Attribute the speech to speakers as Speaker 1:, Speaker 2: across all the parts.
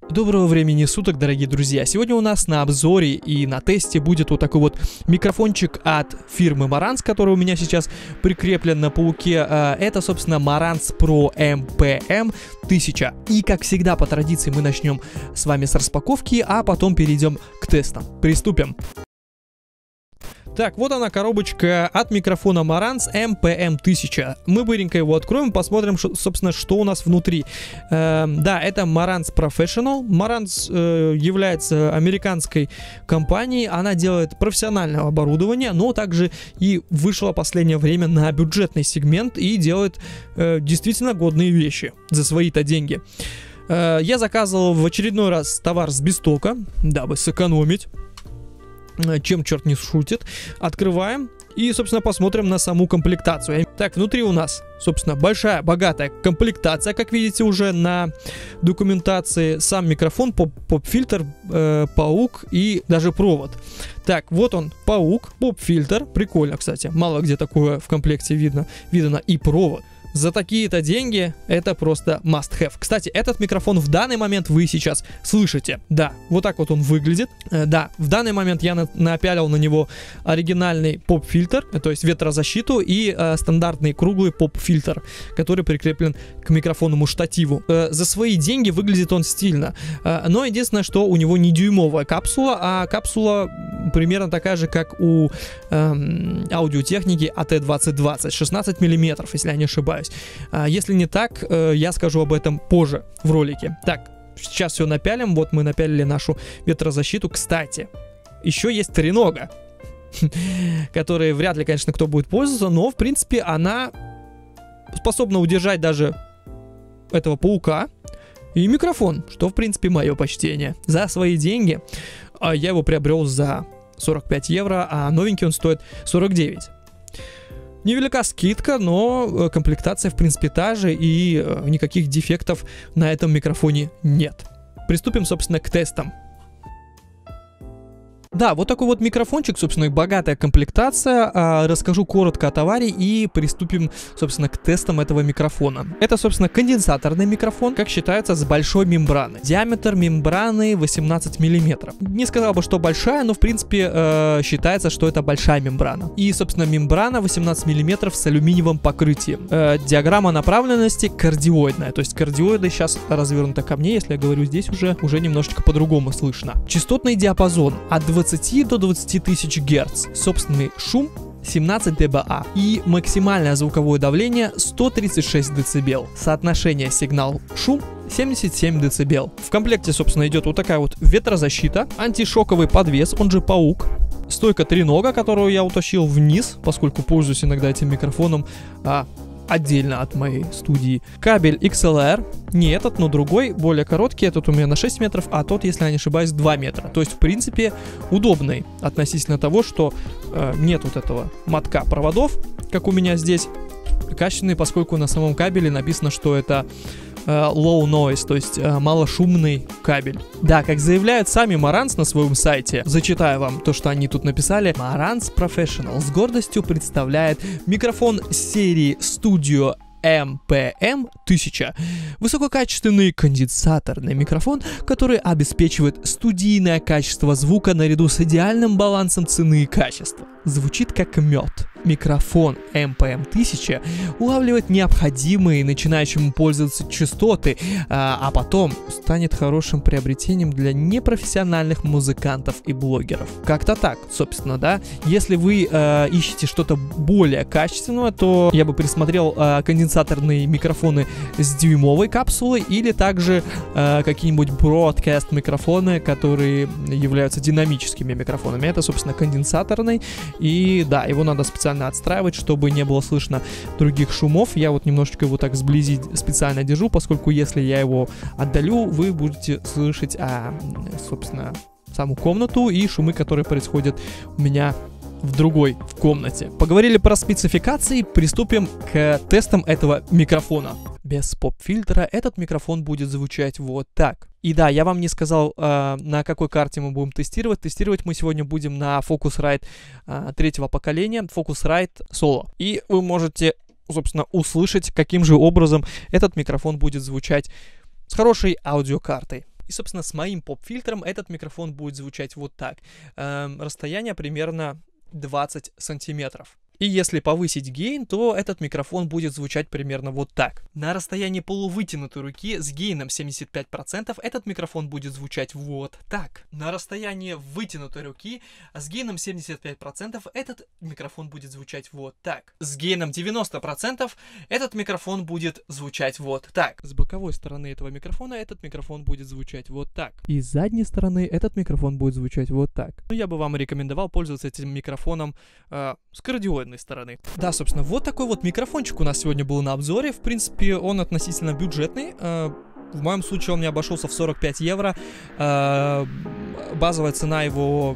Speaker 1: Доброго времени суток, дорогие друзья! Сегодня у нас на обзоре и на тесте будет вот такой вот микрофончик от фирмы Marantz, который у меня сейчас прикреплен на пауке. Это, собственно, Marantz Pro MPM 1000. И, как всегда, по традиции мы начнем с вами с распаковки, а потом перейдем к тестам. Приступим! Так, вот она коробочка от микрофона Marantz MPM 1000. Мы быренько его откроем, посмотрим, собственно, что у нас внутри. Да, это Marantz Professional. Marantz является американской компанией. Она делает профессиональное оборудование, но также и вышла в последнее время на бюджетный сегмент и делает действительно годные вещи за свои-то деньги. Я заказывал в очередной раз товар с Бистока, дабы сэкономить. Чем черт не шутит. Открываем и, собственно, посмотрим на саму комплектацию. Так, внутри у нас, собственно, большая, богатая комплектация, как видите уже на документации. Сам микрофон, поп-фильтр, паук и даже провод. Так, вот он, паук, поп-фильтр. Прикольно, кстати. Мало где такое в комплекте видно и провод. За такие-то деньги это просто must-have. Кстати, этот микрофон в данный момент вы сейчас слышите. Да, вот так вот он выглядит. Да, в данный момент я напялил на него оригинальный поп-фильтр, то есть ветрозащиту, и стандартный круглый поп-фильтр, который прикреплен к микрофонному штативу. За свои деньги выглядит он стильно. Но единственное, что у него не дюймовая капсула, а капсула примерно такая же, как у аудиотехники AT2020, 16 мм, если я не ошибаюсь. Если не так, я скажу об этом позже в ролике. Так, сейчас все напялим. Вот мы напялили нашу ветрозащиту. Кстати, еще есть тренога, которой вряд ли, конечно, кто будет пользоваться, но, в принципе, она способна удержать даже этого паука и микрофон, что, в принципе, мое почтение. За свои деньги я его приобрел за 45 евро, а новенький он стоит 49. Невелика скидка, но комплектация в принципе та же, и никаких дефектов на этом микрофоне нет. Приступим, собственно, к тестам. Да, вот такой вот микрофончик, собственно, богатая комплектация. Расскажу коротко о товаре и приступим, собственно, к тестам этого микрофона. Это, собственно, конденсаторный микрофон, как считается, с большой мембраной. Диаметр мембраны 18 мм. Не сказал бы, что большая, но, в принципе, считается, что это большая мембрана. И, собственно, мембрана 18 мм с алюминиевым покрытием. Диаграмма направленности кардиоидная. То есть кардиоиды сейчас развернуты ко мне, если я говорю здесь уже немножечко по-другому слышно. Частотный диапазон от 20 до 20 тысяч Гц, собственный шум 17 дБА и максимальное звуковое давление 136 дБ, соотношение сигнал-шум 77 дБ. В комплекте, собственно, идет вот такая вот ветрозащита, антишоковый подвес, он же паук, стойка тренога, которую я утащил вниз, поскольку пользуюсь иногда этим микрофоном отдельно от моей студии. Кабель XLR, не этот, но другой, более короткий, этот у меня на 6 метров, а тот, если я не ошибаюсь, 2 метра. То есть, в принципе, удобный относительно того, что нет вот этого мотка проводов, как у меня здесь. Качественный, поскольку на самом кабеле написано, что это low noise, то есть малошумный кабель. Да, как заявляют сами Marantz на своем сайте, зачитаю вам то, что они тут написали. Marantz Professional с гордостью представляет микрофон серии Studio MPM 1000. Высококачественный конденсаторный микрофон, который обеспечивает студийное качество звука наряду с идеальным балансом цены и качества. Звучит как мед. Микрофон MPM 1000 улавливает необходимые начинающему пользоваться частоты, а потом станет хорошим приобретением для непрофессиональных музыкантов и блогеров. Как-то так, собственно, да. Если вы ищете что-то более качественное, то я бы присмотрел конденсаторные микрофоны с дюймовой капсулой или также какие-нибудь broadcast микрофоны, которые являются динамическими микрофонами. Это, собственно, конденсаторный, и да, его надо специально отстраивать, чтобы не было слышно других шумов. Я вот немножечко его так сблизи специально держу, поскольку если я его отдалю, вы будете слышать, собственно, саму комнату и шумы, которые происходят у меня в другой комнате. Поговорили про спецификации, приступим к тестам этого микрофона. Без поп-фильтра этот микрофон будет звучать вот так. И да, я вам не сказал, на какой карте мы будем тестировать. Тестировать мы сегодня будем на Focusrite третьего поколения, Focusrite Solo. И вы можете, собственно, услышать, каким же образом этот микрофон будет звучать с хорошей аудиокартой. И, собственно, с моим поп-фильтром этот микрофон будет звучать вот так. Расстояние примерно 20 сантиметров. И если повысить гейн, то этот микрофон будет звучать примерно вот так. На расстоянии полувытянутой руки с гейном 75% этот микрофон будет звучать вот так. На расстоянии вытянутой руки с гейном 75% этот микрофон будет звучать вот так. С гейном 90% этот микрофон будет звучать вот так. С боковой стороны этого микрофона этот микрофон будет звучать вот так. И с задней стороны этот микрофон будет звучать вот так. Ну, я бы вам рекомендовал пользоваться этим микрофоном с кардиоидной стороны. Да, собственно, вот такой вот микрофончик у нас сегодня был на обзоре. В принципе, он относительно бюджетный. В моем случае он мне обошелся в 45 евро. Базовая цена его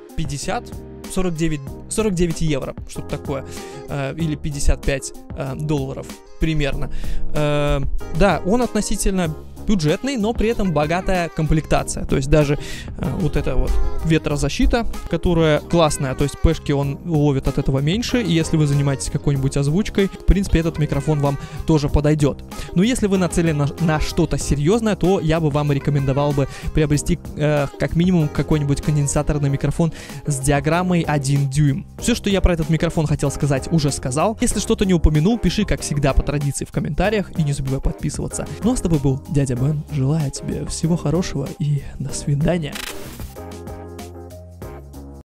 Speaker 1: 49 евро, что-то такое. Или 55 долларов примерно. Да, он относительно бюджетный, но при этом богатая комплектация. То есть даже вот эта вот ветрозащита, которая классная, то есть пешки он ловит от этого меньше, и если вы занимаетесь какой-нибудь озвучкой, в принципе, этот микрофон вам тоже подойдет. Но если вы нацелены на что-то серьезное, то я бы вам рекомендовал бы приобрести как минимум какой-нибудь конденсаторный микрофон с диаграммой 1 дюйм. Все, что я про этот микрофон хотел сказать, уже сказал. Если что-то не упомянул, пиши, как всегда, по традиции в комментариях, и не забывай подписываться. Ну а с тобой был Дядя Бен. Желаю тебе всего хорошего и до свидания.